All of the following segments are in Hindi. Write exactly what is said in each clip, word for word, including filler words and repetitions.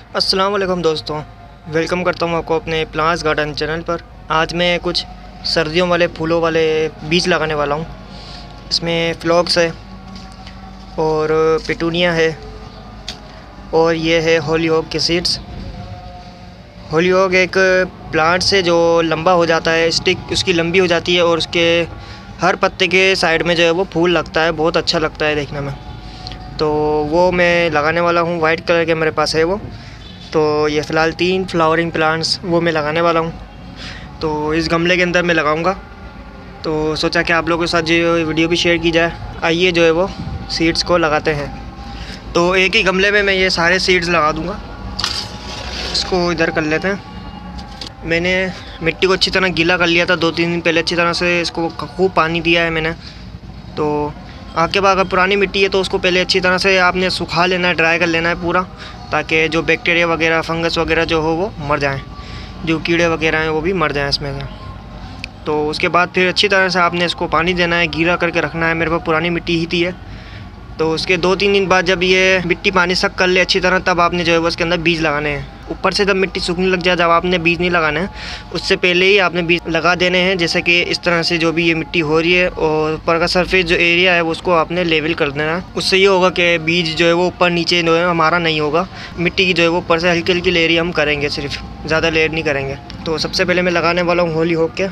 अस्सलाम वालेकुम दोस्तों, वेलकम करता हूँ आपको अपने प्लांट्स गार्डन चैनल पर। आज मैं कुछ सर्दियों वाले फूलों वाले बीज लगाने वाला हूँ। इसमें फ्लॉक्स है और पिटूनिया है और ये है हॉलीहॉक के सीड्स। हॉलीहॉक एक प्लांट से जो लंबा हो जाता है, स्टिक उसकी लंबी हो जाती है और उसके हर पत्ते के साइड में जो है वो फूल लगता है, बहुत अच्छा लगता है देखने में। तो वो मैं लगाने वाला हूँ, वाइट कलर के मेरे पास है वो। तो ये फ़िलहाल तीन फ्लावरिंग प्लांट्स वो मैं लगाने वाला हूँ। तो इस गमले के अंदर मैं लगाऊंगा। तो सोचा कि आप लोगों के साथ जो वीडियो भी शेयर की जाए। आइए जो है वो सीड्स को लगाते हैं। तो एक ही गमले में मैं ये सारे सीड्स लगा दूंगा। इसको इधर कर लेते हैं। मैंने मिट्टी को अच्छी तरह गीला कर लिया था दो तीन दिन पहले। अच्छी तरह से इसको खूब पानी दिया है मैंने। तो आपके पास अगर पुरानी मिट्टी है तो उसको पहले अच्छी तरह से आपने सुखा लेना है, ड्राई कर लेना है पूरा, ताकि जो बैक्टीरिया वगैरह, फंगस वगैरह जो हो वो मर जाएं, जो कीड़े वगैरह हैं वो भी मर जाएं इसमें से। तो उसके बाद फिर अच्छी तरह से आपने इसको पानी देना है, गीला करके रखना है। मेरे पास पुरानी मिट्टी ही थी है। तो उसके दो तीन दिन बाद जब ये मिट्टी पानी सक कर ले अच्छी तरह, तब आपने जो है वो उसके अंदर बीज लगाने हैं। ऊपर से जब मिट्टी सूखने लग जाए, जब आपने बीज नहीं लगाना है, उससे पहले ही आपने बीज लगा देने हैं। जैसे कि इस तरह से जो भी ये मिट्टी हो रही है और ऊपर का सरफेस जो एरिया है उसको आपने लेवल कर देना है। उससे ये होगा कि बीज जो है वो ऊपर नीचे जो है हमारा नहीं होगा। मिट्टी की जो है वो ऊपर से हल्की हल्की लेयर हम करेंगे, सिर्फ ज़्यादा लेयर नहीं करेंगे। तो सबसे पहले मैं लगाने वाला हूँ हॉलीहॉक के।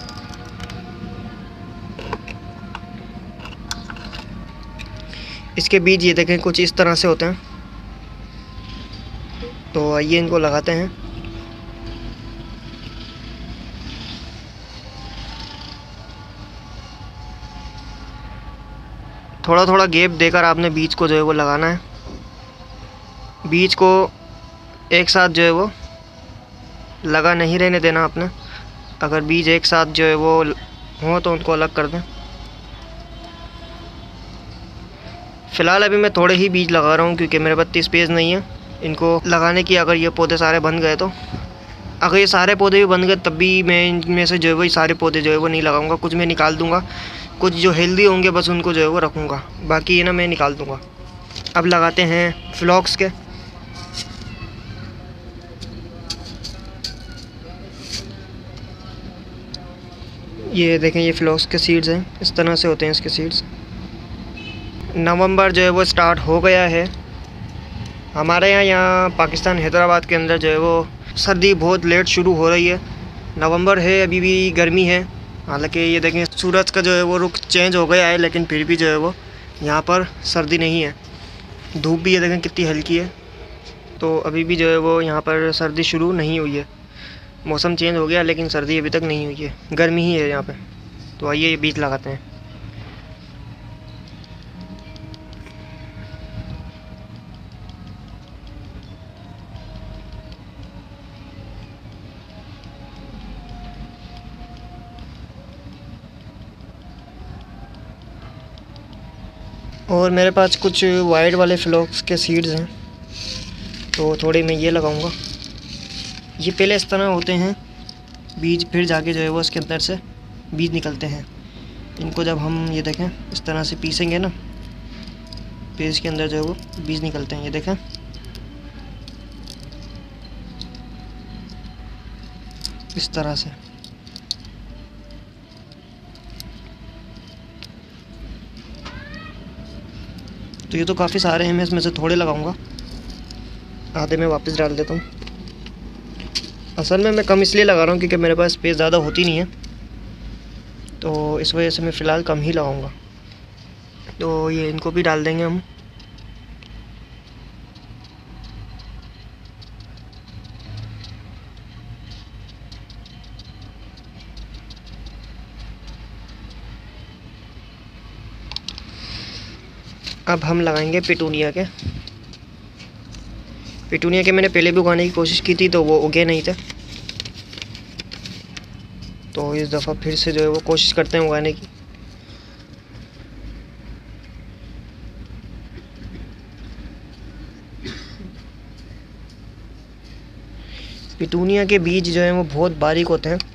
इसके बीज ये देखें कुछ इस तरह से होते हैं। तो आइए इनको लगाते हैं। थोड़ा थोड़ा गैप देकर आपने बीज को जो है वो लगाना है। बीज को एक साथ जो है वो लगा नहीं रहने देना आपने। अगर बीज एक साथ जो है वो हो तो उनको अलग कर दें। फ़िलहाल अभी मैं थोड़े ही बीज लगा रहा हूँ क्योंकि मेरे पास स्पेस नहीं है इनको लगाने की। अगर ये पौधे सारे बन गए तो, अगर ये सारे पौधे भी बन गए तब भी मैं इनमें से जो है वो सारे पौधे जो है वो नहीं लगाऊंगा। कुछ मैं निकाल दूंगा, कुछ जो हेल्दी होंगे बस उनको जो है वो रखूँगा, बाकी ये ना मैं निकाल दूंगा। अब लगाते हैं फ्लॉक्स के। ये देखें, ये फ्लॉक्स के सीड्स हैं, इस तरह से होते हैं इसके सीड्स। नवंबर जो है वो स्टार्ट हो गया है हमारे यहाँ यहाँ पाकिस्तान हैदराबाद के अंदर जो है वो सर्दी बहुत लेट शुरू हो रही है। नवंबर है, अभी भी गर्मी है। हालांकि ये देखें सूरज का जो है वो रुख चेंज हो गया है, लेकिन फिर भी जो है वो यहाँ पर सर्दी नहीं है। धूप भी ये देखें कितनी हल्की है। तो अभी भी जो है वो यहाँ पर सर्दी शुरू नहीं हुई है। मौसम चेंज हो गया लेकिन सर्दी अभी तक नहीं हुई है, गर्मी ही है यहाँ पे। तो आइए ये बीज लगाते हैं। और मेरे पास कुछ वाइट वाले फ्लॉक्स के सीड्स हैं, तो थोड़े मैं ये लगाऊंगा। ये पहले इस तरह होते हैं बीज, फिर जाके जो है वो इसके अंदर से बीज निकलते हैं। इनको जब हम ये देखें इस तरह से पीसेंगे ना, फिर इसके अंदर जो है वो बीज निकलते हैं। ये देखें, इस तरह से। तो ये तो काफ़ी सारे हैं, मैं इसमें से थोड़े लगाऊंगा, आधे में वापस डाल देता हूँ। असल में मैं कम इसलिए लगा रहा हूँ क्योंकि मेरे पास स्पेस ज़्यादा होती नहीं है, तो इस वजह से मैं फ़िलहाल कम ही लगाऊंगा। तो ये इनको भी डाल देंगे हम। अब हम लगाएंगे पिटूनिया के। पिटूनिया के मैंने पहले भी उगाने की कोशिश की थी तो वो उगे नहीं थे, तो इस दफ़ा फिर से जो है वो कोशिश करते हैं उगाने की। पिटूनिया के बीज जो हैं वो बहुत बारीक होते हैं।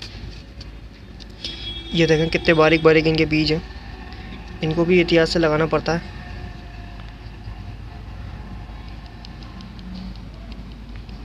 ये देखें कितने बारीक बारीक इनके बीज हैं। इनको भी एहतियात से लगाना पड़ता है।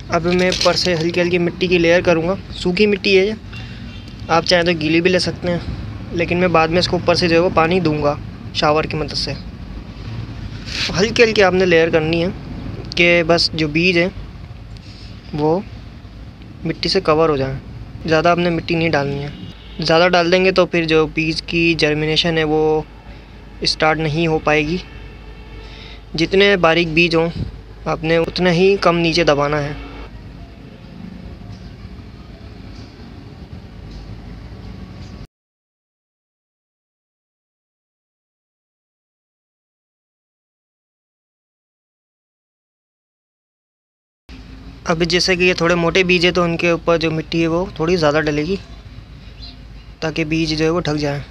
अब मैं ऊपर से हल्की हल्की मिट्टी की लेयर करूँगा। सूखी मिट्टी है ये, आप चाहें तो गीली भी ले सकते हैं, लेकिन मैं बाद में इसको ऊपर से जो है वो पानी दूंगा शावर की मदद से। हल्की हल्की आपने लेयर करनी है कि बस जो बीज है वो मिट्टी से कवर हो जाए। ज़्यादा आपने मिट्टी नहीं डालनी है, ज़्यादा डाल देंगे तो फिर जो बीज की जर्मिनेशन है वो स्टार्ट नहीं हो पाएगी। जितने बारीक बीज हों आपने उतना ही कम नीचे दबाना है। अब जैसे कि ये थोड़े मोटे बीज है तो उनके ऊपर जो मिट्टी है वो थोड़ी ज़्यादा डलेगी ताकि बीज जो है वो ढक जाए।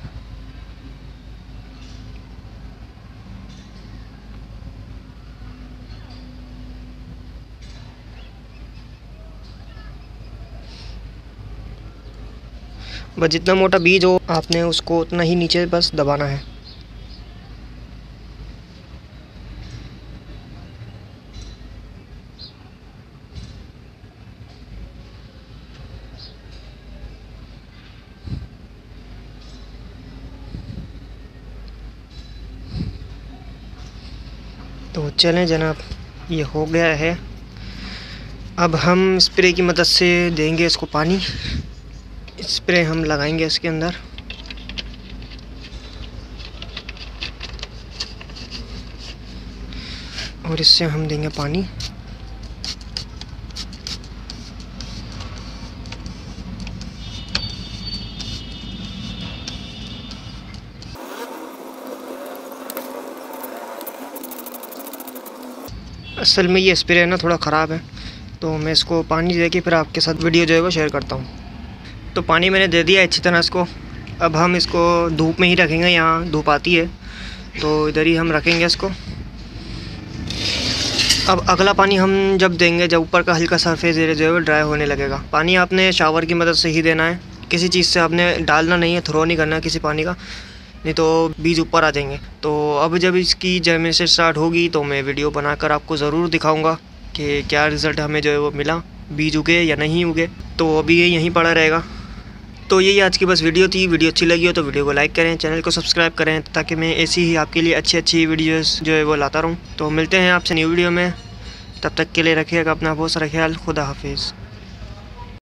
बस जितना मोटा बीज हो आपने उसको उतना ही नीचे बस दबाना है। तो चलें जनाब, ये हो गया है। अब हम स्प्रे की मदद से देंगे इसको पानी। स्प्रे हम लगाएंगे इसके अंदर। और इससे हम देंगे पानी। असल में ये स्प्रे है ना थोड़ा ख़राब है, तो मैं इसको पानी दे के फिर आपके साथ वीडियो जो है वो शेयर करता हूँ। तो पानी मैंने दे दिया अच्छी तरह इसको। अब हम इसको धूप में ही रखेंगे, यहाँ धूप आती है तो इधर ही हम रखेंगे इसको। अब अगला पानी हम जब देंगे जब ऊपर का हल्का सरफेस एरिया जो है वो ड्राई होने लगेगा। पानी आपने शावर की मदद से ही देना है, किसी चीज़ से आपने डालना नहीं है, थ्रो नहीं करना है किसी पानी का, नहीं तो बीज ऊपर आ जाएंगे। तो अब जब इसकी जर्मिनेशन स्टार्ट होगी तो मैं वीडियो बनाकर आपको ज़रूर दिखाऊंगा कि क्या रिज़ल्ट हमें जो है वो मिला, बीज उगे या नहीं उगे। तो अभी ये यहीं पड़ा रहेगा। तो यही आज की बस वीडियो थी। वीडियो अच्छी लगी हो तो वीडियो को लाइक करें, चैनल को सब्सक्राइब करें ताकि मैं ऐसी ही आपके लिए अच्छी अच्छी वीडियोस जो है वो लाता रहूँ। तो मिलते हैं आपसे न्यू वीडियो में, तब तक के लिए रखिएगा अपना बहुत सारा ख्याल। खुदा हाफिज़।